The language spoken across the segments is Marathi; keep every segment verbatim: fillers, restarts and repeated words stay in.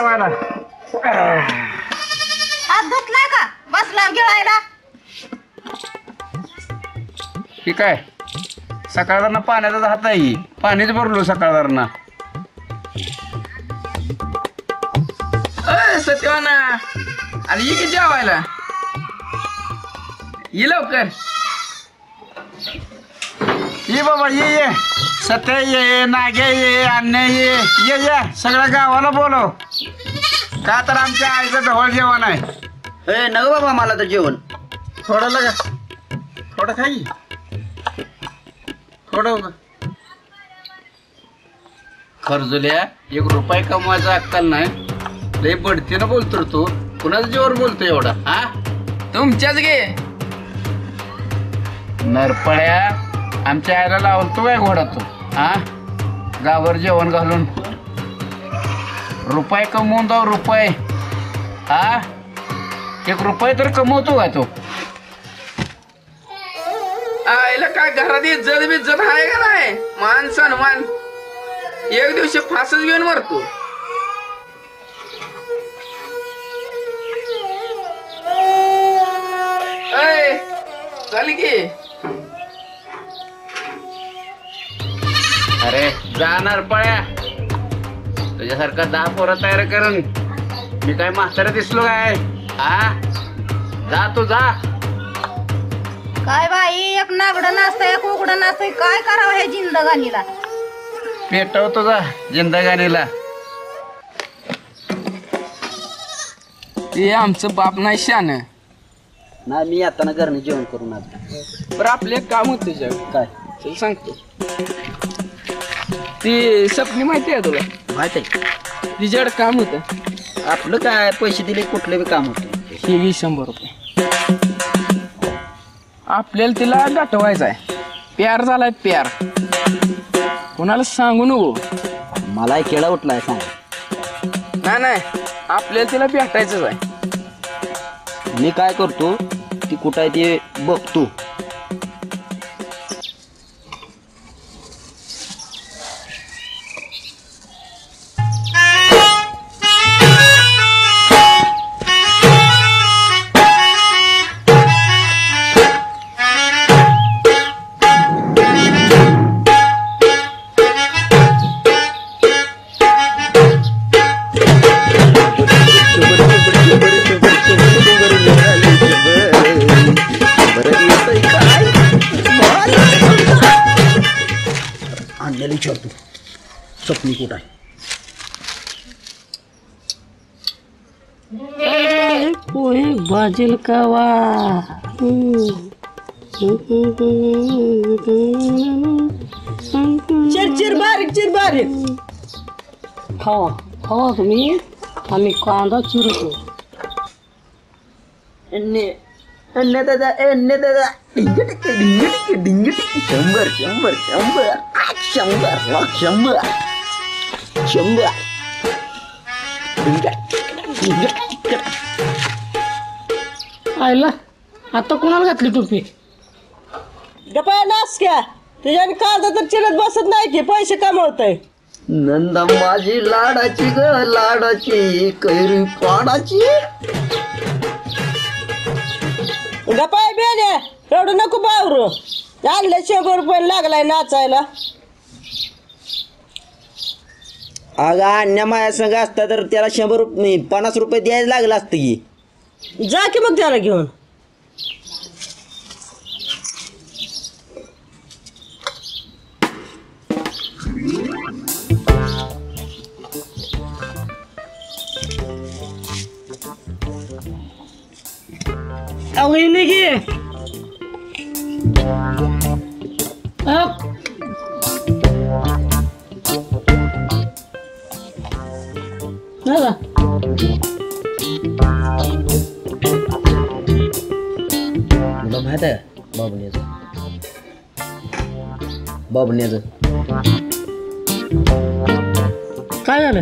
जेवायला. हात धुतलाय का बसला गिळायला? ठीक आहे. सकाळवरनं पाण्याचा हात आहे. पाणीच भरलो सकाळवरनं. अय सत्यवाना आणि ये की जेवायला ये लवकर. ये बाबा ये ये. सत्य ये, नागे ये, अन्य ये, ये ये सगळ्या गावाला बोलव. का तर आमच्या आईचं ढवळ जेवण आहे. ए नग बाबा मला तर जेवण थोडं लगा थोडं खाई थोडं. खर्जुल्या एक रुपये कमवायचा अक्कल नाही. लय बढतीनं बोलतो रे तू. कुणाचं जीवर बोलतो एवढा? हा तुमच्याच घे. नरपळ्या आमच्या आईला लावतो काय घोडा तू? हा गावावर जेवण घालून रुपये कमवून जाऊ रुपये. हा एक रुपये तर कमवतो का तो? आईला काय घरात इज्जत बिज्जत आहे का नाही? मान सन्मान एक दिवशी फासच घेऊन मरतो. अय चाल की. अरे जाणार पळ्या. तुझ्यासारखा दहा पोरं तयार करून मी काय म्हातारा दिसलो काय? हा जा तू जा. काय बाई एक नागडं नाचतंय एक उघडं नाचतंय. काय करावं ह्या जिंदगानीला? पेटव तुझा जिंदगानीला. ते आमचं बाप नाही शान. नाही मी आता ना घरनं जेवण करून आलो. बरं आपले एक काम होतं जग. काय चल सांगतो. ती सपनी माहिती आहे तुला? माहित आहे तिच्याकडे काम होतं. आपलं काय पैसे दिले कुठले बी काम होतं. हे वीस शंभर रुपये. आपल्याला तिला गाठवायचं आहे. प्यार झालाय प्यार. कोणाला सांगू नको. मला केळा उठलाय सांग. नाही नाही आपल्याला तिला भेटायचंच आहे. मी काय करतो ती कुठं आहे ते बघतो. आणलेलं विचारतो स्वप्नी कुठं आहे. पोहे भाजेल का वा. चिरचिर बारीक चिर बारीक खावा खावा तुम्ही. आम्ही कांदा चिरतो. एन्ने एन्ने दादा एन्ने दादा डिंग टिक डिंग टिक डिंग टिक शंभर शंभर शंभर आठ शंभर लाख शंभर शंभर डिंग डिंग टिक. आयला आता कोणाला घातली टोपी? गप्पा नाच क्या तुझ्या कांदा तर चिरत बसत नाही की पैसे कमवतय. नंदा माझी लाडाची ग लाडाची कैरी पाडाची. गप्पा बेने रडू नको बावरू. आणले शंभर रुपये लागलाय नाचायला. अगं अन्य माझ्या संघ असता तर त्याला शंभर रुपये पन्नास रुपये द्यायला लागलं असतं की. जा की मग त्याला घेऊन. आवडीने घे. अप. नका. तुला माहित आहे बाबण्याचं बाबण्याचं काय झालं?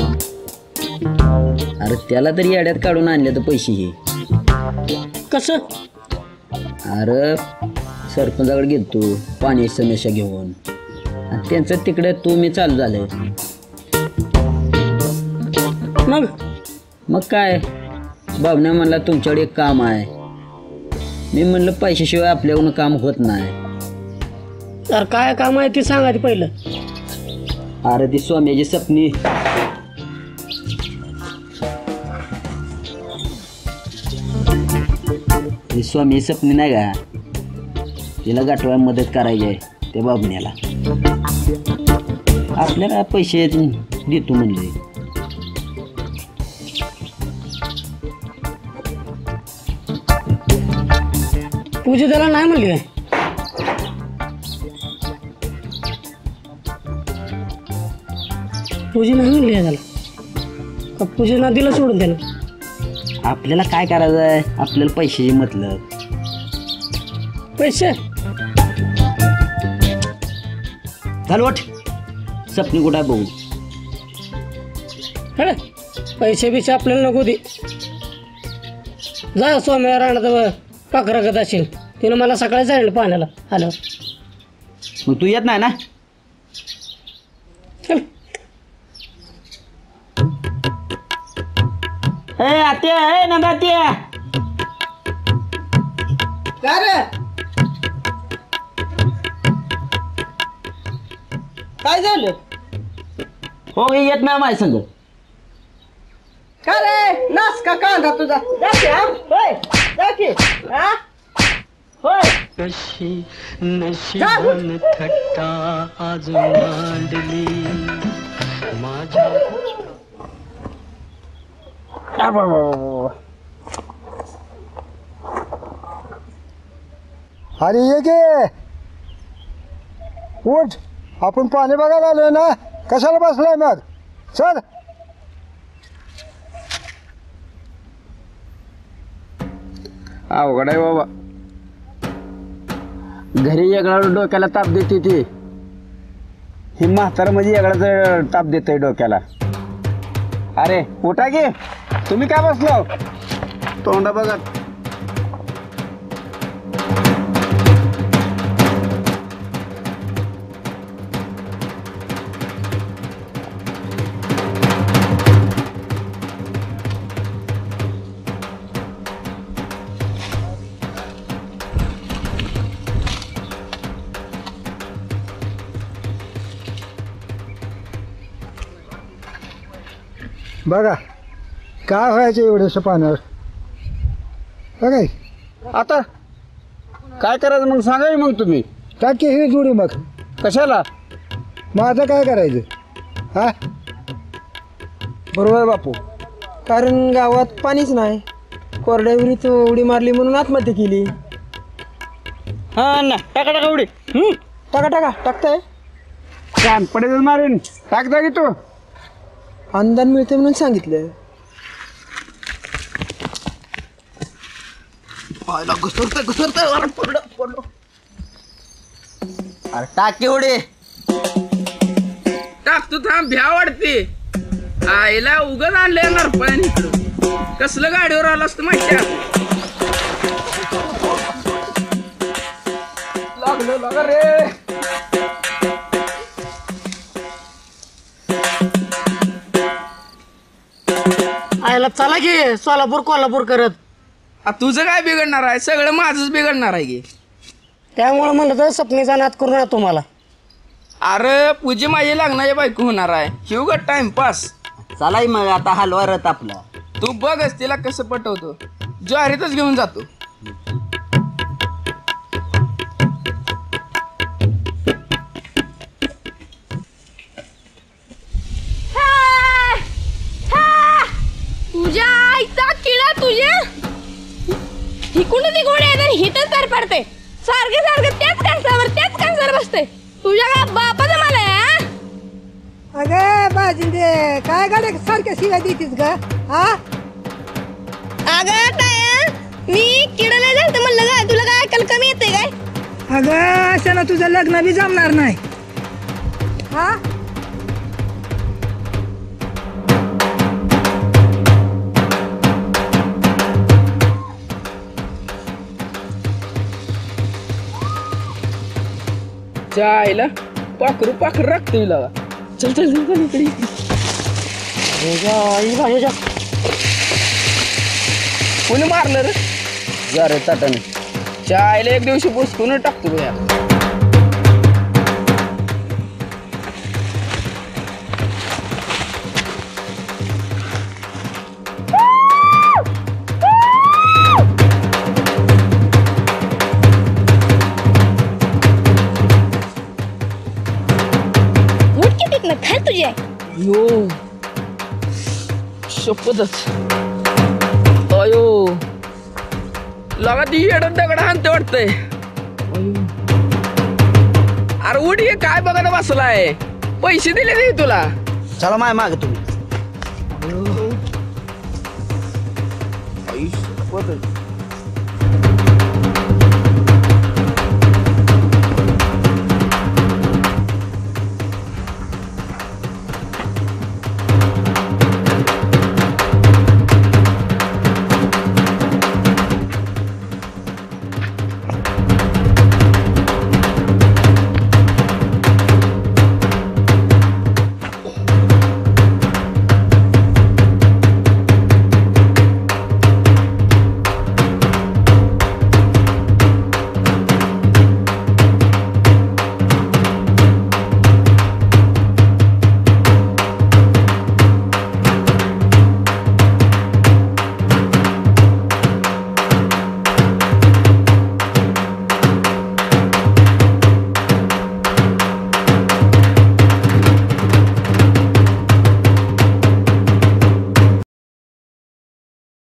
अरे त्याला तरी याड्यात काढून आणले तर पैसे हे. कसं? अरे सरपंचाकडे गेलतो पाणी समस्या घेऊन आणि त्यांचं तिकडे तू मी चालू झालं. मग मग काय बाबण्या म्हणला तुमच्याकडे एक काम आहे. मी म्हणलं पैशाशिवाय आपल्याकडून काम होत नाही. तर काय काम आहे ते सांगा ते पहिलं. अरे ती स्वाम्याची सपनी ती स्वामी सपनी नाही का, तिला गाठवायला मदत करायची आहे त्या बाबण्याला. आपल्याला पैसे देतो म्हणले. पूजा त्याला नाही म्हणली काय? पूजी नाही म्हणली आहे त्याला का? पूजेला दिलं सोडून त्यानं. आपल्याला काय करायचं आहे, आपल्याला पैशाची मतलब. पैसे चाल वाट सपनी कुठं आहे बघू. अरे पैसे बिसे आपल्याला नको दे. जा सोम्या राहणार पाखरा गत असेल, तिनं मला सकाळी जाईल पाण्याला आलं. मग तू येत नाही ना? चल. ए आत्या, ए नंदात्या. काय रे काय झालं? हो येत नाही माझ्या संग. काय रे नाच का कांदा तुझा? जा की, हा? होय जा की, हा? होय जा. अरे ये गे उठ, आपण पाणी बघायला आलोय ना, कशाला बसलाय मग? चल. अवघड आहे बाबा. घरी वेगळा डोक्याला ताप देते ती, ही म्हातार म्हणजे वेगळाच ताप देते डोक्याला. अरे उठा गे, तुम्ही काय बसलो तोंडा बघत? बघा काय व्हायचं एवढंसं पाण्यावर. बघा आता काय करायचं मग सांगा की मग तुम्ही. टाकी ही जोडी मग. कशाला? माझं काय करायचं? हा बरोबर बापू, कारण गावात पाणीच नाही. कोरड्या विहिरीत उडी मारली म्हणून आत्महत्या केली. हा ना, टाका टाका उडी. टाका टाका टाकताय. कान पडेल मारेन. टाकता की तू. अनुदान मिळते म्हणून सांगितलं. अरे टाकी उडे. टाकतो थांब, भ्या वाढते. आईला उगच आणले नरपण इकडं. कसलं गाडीवर आलं असतं माहिती आहे? लागलं लागा रे. आयला चला की सोलापूर कोल्हापूर करत. आ, तुझं काय बिघडणार आहे? सगळं माझंच बिघडणार आहे की. त्यामुळे म्हणलं तर सपनीचा नाद करू नका तुम्हाला. अरे पूजी माझी लग्नाची बायको होणार आहे. शिवग टाइमपास. चला मग आता हलवा रथ आपला. तू बघच तिला कसं पटवतो. ज्वारीतच घेऊन जातो. तुझ्या आईचा किडा तुझ्या इकडून तिकडे येतात, हिथच तर पडते. सारखे सारखे त्याच कणसावर त्याच कणसावर बसते. तुझ्या का बापाचं मला आहे? अगं बाजिंदे काय गाड्या सारख्या शिव्या देतीस ग? हा अगं काय मी किडा नाही झालं म्हणलं का? तुला काय अक्कल कमी येते काय? अगं अशाला तुझं लग्न बी जमणार नाही. हा आईला पाखरू पाखरू राखतो हिला. चल चल चल इकडे. कोणी मारलं रे जा रे ताटाने चायला एक दिवशी पुसकून टाकतो बघ यार. उठ की तिथनं खा तुझे यो शपथच अयो लगा ती येडत दगड हाणते वाटतंय. अरे उठ ये काय बघायला बसलाय पैसे दिले नाही तुला. चला माय माग तुम्ही आई शपथच.